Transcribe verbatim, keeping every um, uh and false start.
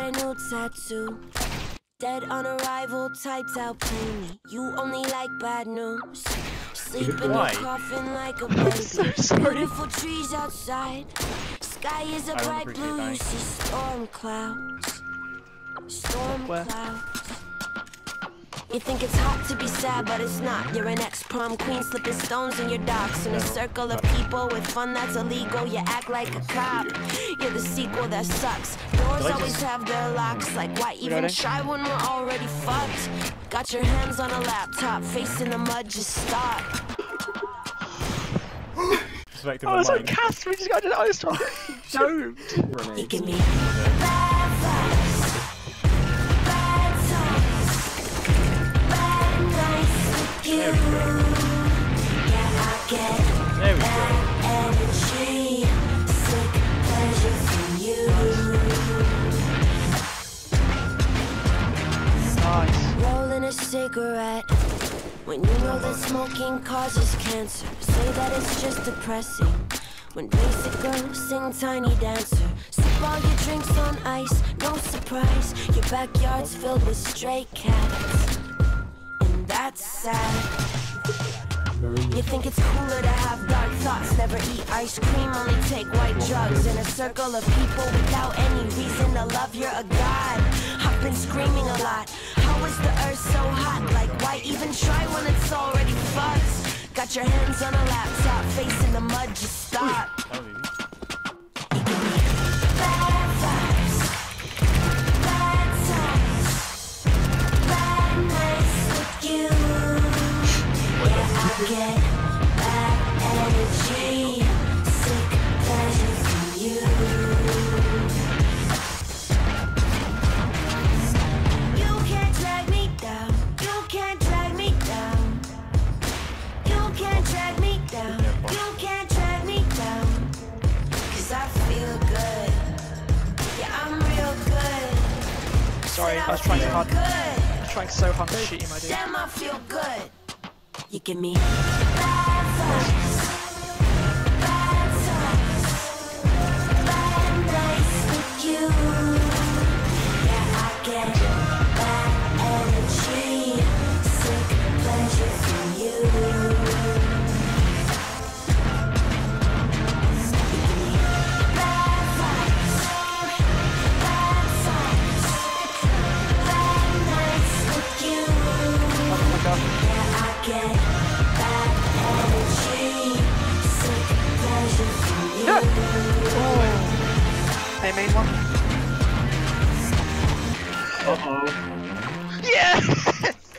a new tattoo. Dead on arrival, typed out plainly. You only like bad news. Sleep in your coffin like a baby. So sorry. Beautiful trees outside. Sky is a bright blue. You see storm clouds. Storm Where? clouds. You think it's hot to be sad, but it's not. You're an ex-prom queen, slipping stones in your docks. In a circle of people with fun that's illegal, you act like a cop. You're the sequel that sucks. Doors always have their locks. Like, why even try when we're already fucked? Got your hands on a laptop, face in the mud, just stop. I was like, Cass, we just got an ice drop. Don't. You give me bad vibes, bad songs, bad nights with you. Yeah, I get bad energy, sick pleasure from you. Nice. Rolling a cigarette. When you know that smoking causes cancer, say that it's just depressing. When basic girls sing Tiny Dancer, sip all your drinks on ice, no surprise. Your backyard's filled with stray cats, and that's sad. You think it's cooler to have dark thoughts, never eat ice cream, only take white drugs. In a circle of people without any reason to love, you're a god. I've been screaming a lot. How is the earth so hot? Like, why even try when it's already fucked? Got your hands on a laptop, face in the mud, just stop. You give me bad vibes, bad songs, bad nights with you. Yeah, I get bad energy, sick pleasure from you. You can't drag me down, you can't drag me down. You can't drag me down, you can't drag me down. Cause I feel good, yeah, I'm real good. Sorry, I was trying so hard. I was trying so hard to shoot you, my dude. Damn, I feel good. You give me bad vibes, bad songs, bad nights with you. Yeah, I get bad energy, sick pleasure from you. You give me bad vibes, bad songs, bad nights with you. Oh my god. Get bad energy, sick pleasure from you. Yeah. Oh. Hey, main one. Uh oh. Yeah!